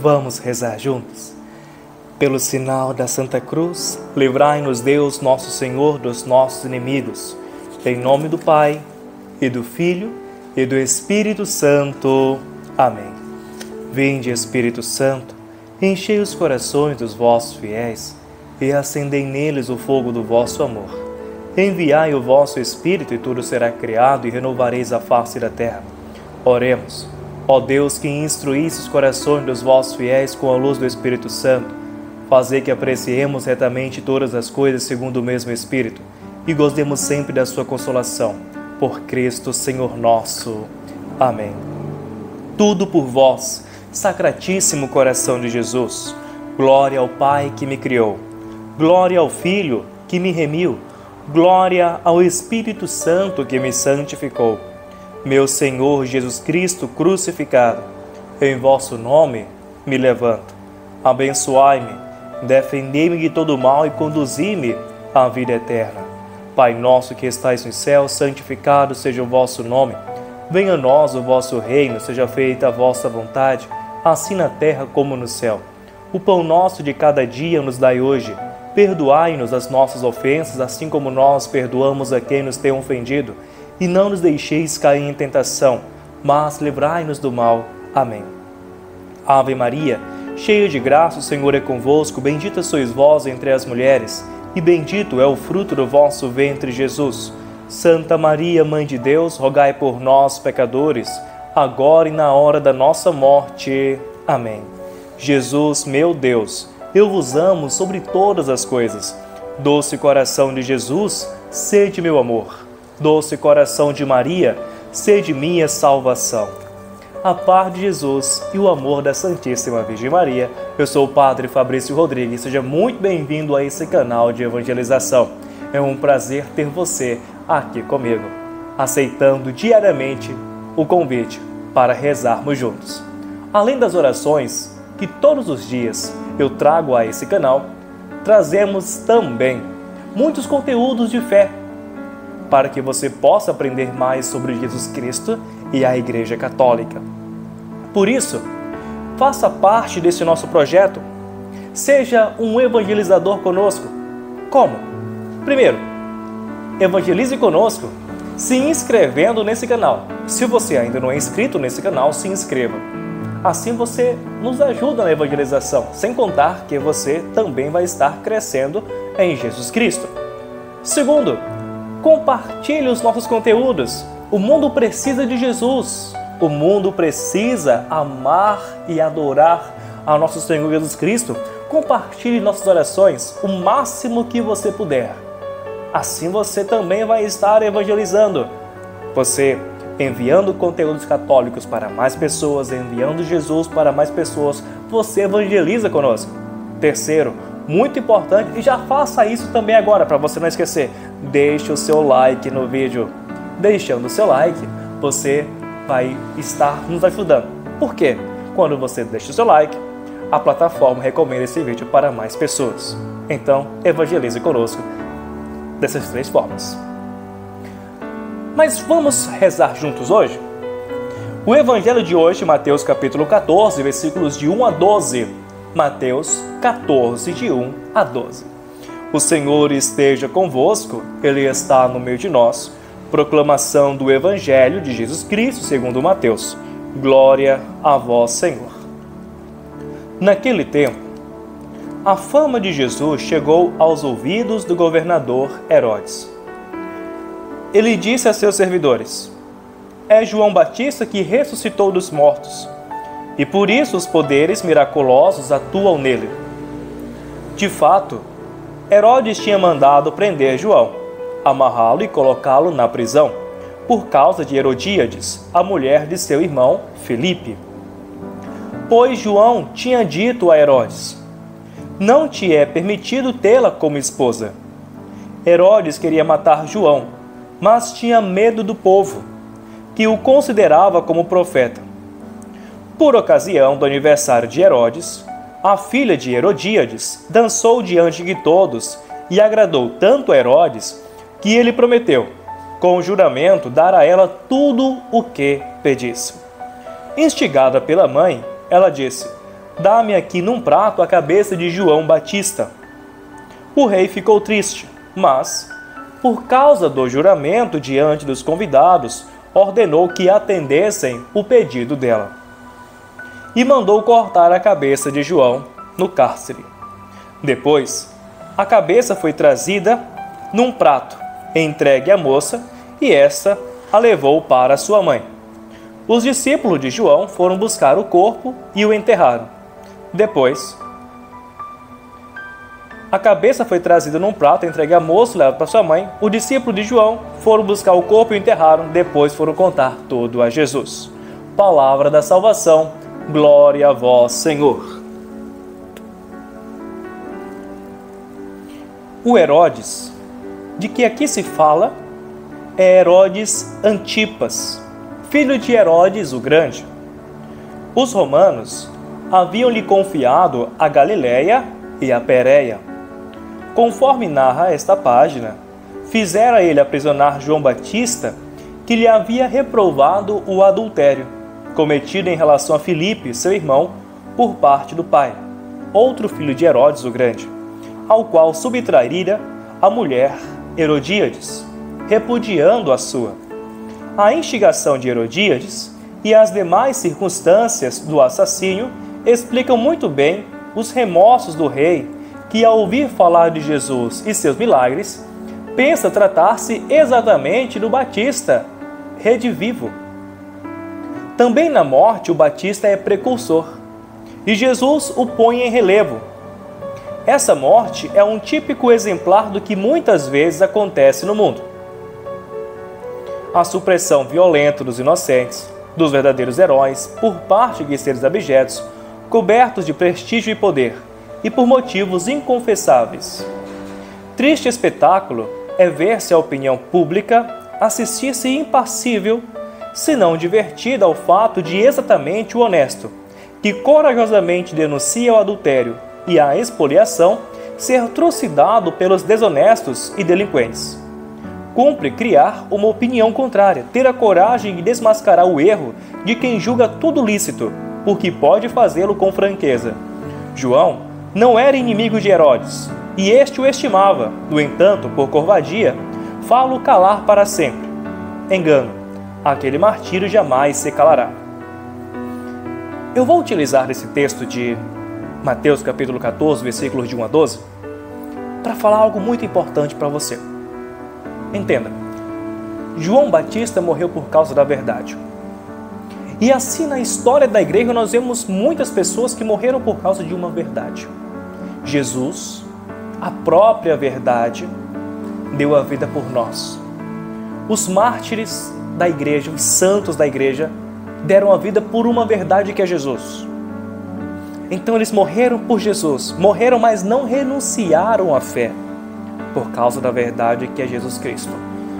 Vamos rezar juntos? Pelo sinal da Santa Cruz, livrai-nos Deus, nosso Senhor, dos nossos inimigos. Em nome do Pai, e do Filho, e do Espírito Santo. Amém. Vinde, Espírito Santo, enchei os corações dos vossos fiéis, e acendei neles o fogo do vosso amor. Enviai o vosso Espírito, e tudo será criado, e renovareis a face da terra. Oremos. Ó Deus, que instruísse os corações dos vossos fiéis com a luz do Espírito Santo, fazei que apreciemos retamente todas as coisas segundo o mesmo Espírito, e gozemos sempre da sua consolação. Por Cristo, Senhor nosso. Amém. Tudo por vós, Sacratíssimo Coração de Jesus. Glória ao Pai que me criou. Glória ao Filho que me remiu. Glória ao Espírito Santo que me santificou. Meu Senhor Jesus Cristo crucificado, em vosso nome me levanto. Abençoai-me, defendei-me de todo mal e conduzi-me à vida eterna. Pai nosso que estais no céu, santificado seja o vosso nome. Venha a nós o vosso reino, seja feita a vossa vontade, assim na terra como no céu. O pão nosso de cada dia nos dai hoje. Perdoai-nos as nossas ofensas, assim como nós perdoamos a quem nos tem ofendido. E não nos deixeis cair em tentação, mas livrai-nos do mal. Amém. Ave Maria, cheia de graça, o Senhor é convosco. Bendita sois vós entre as mulheres, e bendito é o fruto do vosso ventre, Jesus. Santa Maria, Mãe de Deus, rogai por nós, pecadores, agora e na hora da nossa morte. Amém. Jesus, meu Deus, eu vos amo sobre todas as coisas. Doce coração de Jesus, sede meu amor. Doce coração de Maria, sede minha salvação. A paz de Jesus e o amor da Santíssima Virgem Maria. Eu sou o Padre Fabrício Rodrigues. Seja muito bem-vindo a esse canal de evangelização. É um prazer ter você aqui comigo, aceitando diariamente o convite para rezarmos juntos. Além das orações que todos os dias eu trago a esse canal, trazemos também muitos conteúdos de fé, para que você possa aprender mais sobre Jesus Cristo e a Igreja Católica. Por isso, faça parte desse nosso projeto. Seja um evangelizador conosco. Como? Primeiro, evangelize conosco se inscrevendo nesse canal. Se você ainda não é inscrito nesse canal, se inscreva. Assim você nos ajuda na evangelização, sem contar que você também vai estar crescendo em Jesus Cristo. Segundo, compartilhe os nossos conteúdos. O mundo precisa de Jesus. O mundo precisa amar e adorar a nosso Senhor Jesus Cristo. Compartilhe nossas orações o máximo que você puder. Assim você também vai estar evangelizando. Você enviando conteúdos católicos para mais pessoas, enviando Jesus para mais pessoas, você evangeliza conosco. Terceiro, muito importante, e já faça isso também agora, para você não esquecer. Deixe o seu like no vídeo. Deixando o seu like, você vai estar nos ajudando. Por quê? Quando você deixa o seu like, a plataforma recomenda esse vídeo para mais pessoas. Então, evangelize conosco dessas três formas. Mas vamos rezar juntos hoje? O evangelho de hoje, Mateus capítulo 14, versículos de 1 a 12. Mateus 14, de 1 a 12. O Senhor esteja convosco, Ele está no meio de nós. Proclamação do Evangelho de Jesus Cristo segundo Mateus. Glória a vós, Senhor. Naquele tempo, a fama de Jesus chegou aos ouvidos do governador Herodes. Ele disse a seus servidores: é João Batista que ressuscitou dos mortos, e por isso os poderes miraculosos atuam nele. De fato, Herodes tinha mandado prender João, amarrá-lo e colocá-lo na prisão, por causa de Herodíades, a mulher de seu irmão Filipe. Pois João tinha dito a Herodes: não te é permitido tê-la como esposa. Herodes queria matar João, mas tinha medo do povo, que o considerava como profeta. Por ocasião do aniversário de Herodes, a filha de Herodíades dançou diante de todos e agradou tanto a Herodes que ele prometeu, com juramento, dar a ela tudo o que pedisse. Instigada pela mãe, ela disse: dá-me aqui num prato a cabeça de João Batista. O rei ficou triste, mas, por causa do juramento diante dos convidados, ordenou que atendessem o pedido dela. E mandou cortar a cabeça de João no cárcere. Depois, a cabeça foi trazida num prato, entregue à moça, e esta a levou para sua mãe. Os discípulos de João foram buscar o corpo e o enterraram. Depois, a cabeça foi trazida num prato, entregue à moça, levada para sua mãe. Os discípulos de João foram buscar o corpo e o enterraram. Depois foram contar tudo a Jesus. Palavra da salvação. Glória a vós, Senhor. O Herodes, de que aqui se fala, é Herodes Antipas, filho de Herodes o Grande. Os romanos haviam-lhe confiado a Galiléia e a Pérea. Conforme narra esta página, fizera ele aprisionar João Batista, que lhe havia reprovado o adultério, cometido em relação a Filipe, seu irmão, por parte do pai, outro filho de Herodes o Grande, ao qual subtraíra a mulher Herodíades, repudiando a sua. A instigação de Herodíades e as demais circunstâncias do assassínio explicam muito bem os remorsos do rei, que ao ouvir falar de Jesus e seus milagres, pensa tratar-se exatamente do Batista, redivivo. Também na morte o Batista é precursor, e Jesus o põe em relevo. Essa morte é um típico exemplar do que muitas vezes acontece no mundo. A supressão violenta dos inocentes, dos verdadeiros heróis, por parte de seres abjetos, cobertos de prestígio e poder, e por motivos inconfessáveis. Triste espetáculo é ver-se a opinião pública assistir-se impassível, se não divertida ao fato de exatamente o honesto, que corajosamente denuncia o adultério e a expoliação, ser trucidado pelos desonestos e delinquentes. Cumpre criar uma opinião contrária, ter a coragem de desmascarar o erro de quem julga tudo lícito, porque pode fazê-lo com franqueza. João não era inimigo de Herodes, e este o estimava. No entanto, por covardia, fá-lo calar para sempre. Engano, aquele martírio jamais se calará. Eu vou utilizar esse texto de Mateus capítulo 14, versículos de 1 a 12, para falar algo muito importante para você. Entenda, João Batista morreu por causa da verdade. E assim na história da igreja nós vemos muitas pessoas que morreram por causa de uma verdade. Jesus, a própria verdade, deu a vida por nós. Os mártires da igreja, os santos da igreja, deram a vida por uma verdade que é Jesus. Então eles morreram por Jesus, morreram, mas não renunciaram à fé, por causa da verdade que é Jesus Cristo.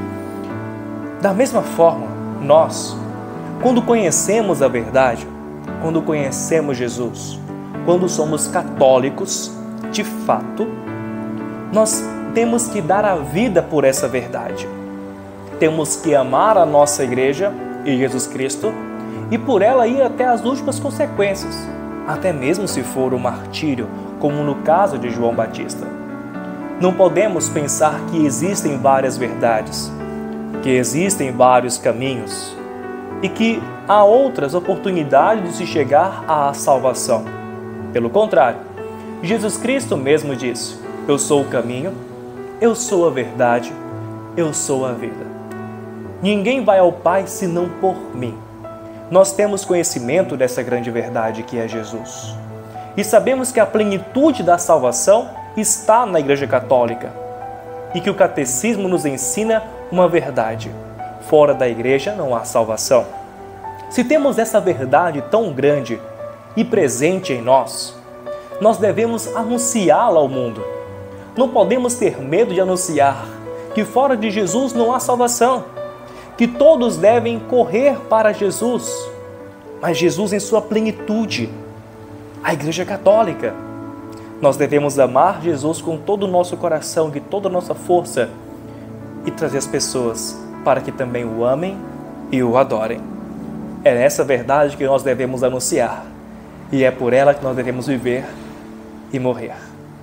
Da mesma forma, nós, quando conhecemos a verdade, quando conhecemos Jesus, quando somos católicos, de fato, nós temos que dar a vida por essa verdade. Temos que amar a nossa igreja e Jesus Cristo e por ela ir até as últimas consequências, até mesmo se for o martírio, como no caso de João Batista. Não podemos pensar que existem várias verdades, que existem vários caminhos e que há outras oportunidades de se chegar à salvação. Pelo contrário, Jesus Cristo mesmo disse: eu sou o caminho, eu sou a verdade, eu sou a vida. Ninguém vai ao Pai senão por mim. Nós temos conhecimento dessa grande verdade que é Jesus. E sabemos que a plenitude da salvação está na Igreja Católica e que o Catecismo nos ensina uma verdade: fora da Igreja não há salvação. Se temos essa verdade tão grande e presente em nós, nós devemos anunciá-la ao mundo. Não podemos ter medo de anunciar que fora de Jesus não há salvação, que todos devem correr para Jesus, mas Jesus em sua plenitude, a Igreja Católica. Nós devemos amar Jesus com todo o nosso coração, de toda a nossa força e trazer as pessoas para que também o amem e o adorem. É essa verdade que nós devemos anunciar. e é por ela que nós devemos viver e morrer.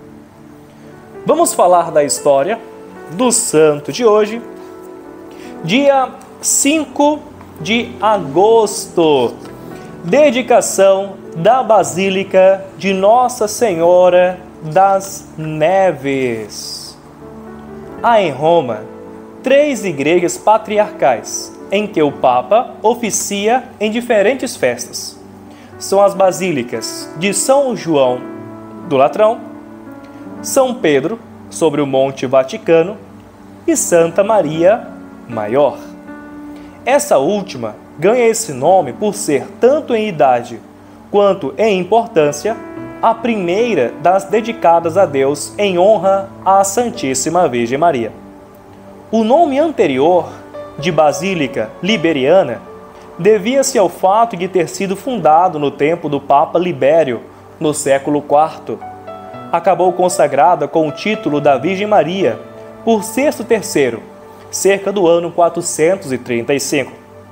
Vamos falar da história do santo de hoje, dia 5 de agosto, dedicação da Basílica de Nossa Senhora das Neves. Há em Roma 3 igrejas patriarcais, em que o Papa oficia em diferentes festas. São as basílicas de São João do Latrão, São Pedro, sobre o Monte Vaticano, e Santa Maria Maior. Essa última ganha esse nome por ser, tanto em idade quanto em importância, a primeira das dedicadas a Deus em honra à Santíssima Virgem Maria. O nome anterior, de Basílica Liberiana, devia-se ao fato de ter sido fundado no tempo do Papa Libério, no século IV. Acabou consagrada com o título da Virgem Maria por Sexto III, cerca do ano 435.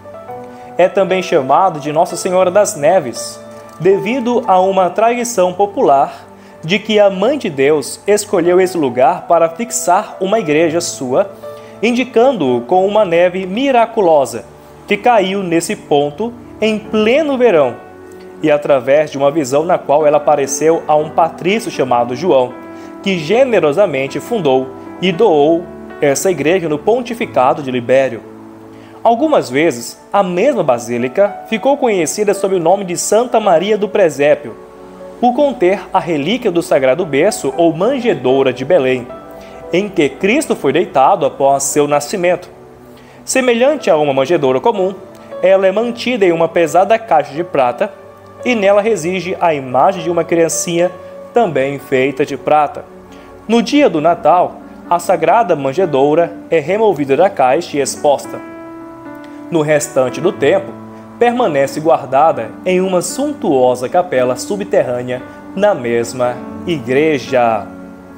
É também chamado de Nossa Senhora das Neves, devido a uma tradição popular de que a Mãe de Deus escolheu esse lugar para fixar uma igreja sua, indicando-o com uma neve miraculosa, que caiu nesse ponto em pleno verão, e através de uma visão na qual ela apareceu a um patrício chamado João, que generosamente fundou e doou essa igreja no pontificado de Libério. Algumas vezes, a mesma basílica ficou conhecida sob o nome de Santa Maria do Presépio, por conter a relíquia do Sagrado Berço ou manjedoura de Belém, em que Cristo foi deitado após seu nascimento. Semelhante a uma manjedoura comum, ela é mantida em uma pesada caixa de prata e nela reside a imagem de uma criancinha também feita de prata. No dia do Natal, a sagrada manjedoura é removida da caixa e exposta. No restante do tempo, permanece guardada em uma suntuosa capela subterrânea na mesma igreja.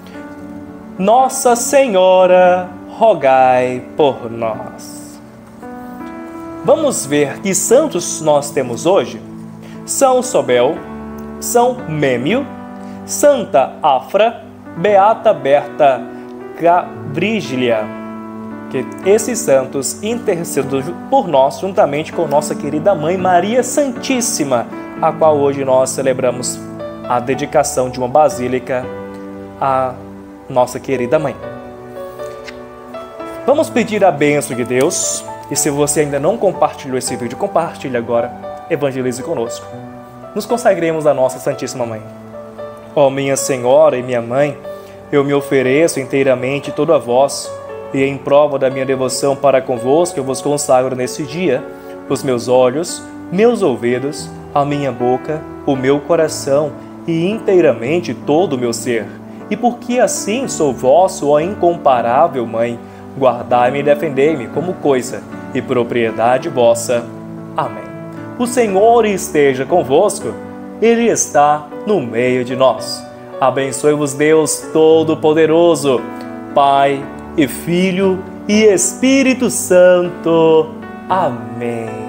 Nossa Senhora, rogai por nós. Vamos ver que santos nós temos hoje. São Sobel, São Mêmio, Santa Afra, Beata Berta Gabrígilia. Que esses santos intercedam por nós, juntamente com nossa querida Mãe Maria Santíssima, a qual hoje nós celebramos a dedicação de uma basílica à nossa querida Mãe. Vamos pedir a bênção de Deus, e se você ainda não compartilhou esse vídeo, compartilhe agora, evangelize conosco. Nos consagremos à nossa Santíssima Mãe. Ó minha Senhora e minha Mãe, eu me ofereço inteiramente todo a vós, e em prova da minha devoção para convosco, eu vos consagro nesse dia os meus olhos, meus ouvidos, a minha boca, o meu coração e inteiramente todo o meu ser. E porque assim sou vosso, ó incomparável Mãe, guardai-me e defendei-me como coisa e propriedade vossa. Amém. O Senhor esteja convosco, Ele está no meio de nós. Abençoe-vos Deus Todo-Poderoso, Pai e Filho e Espírito Santo. Amém.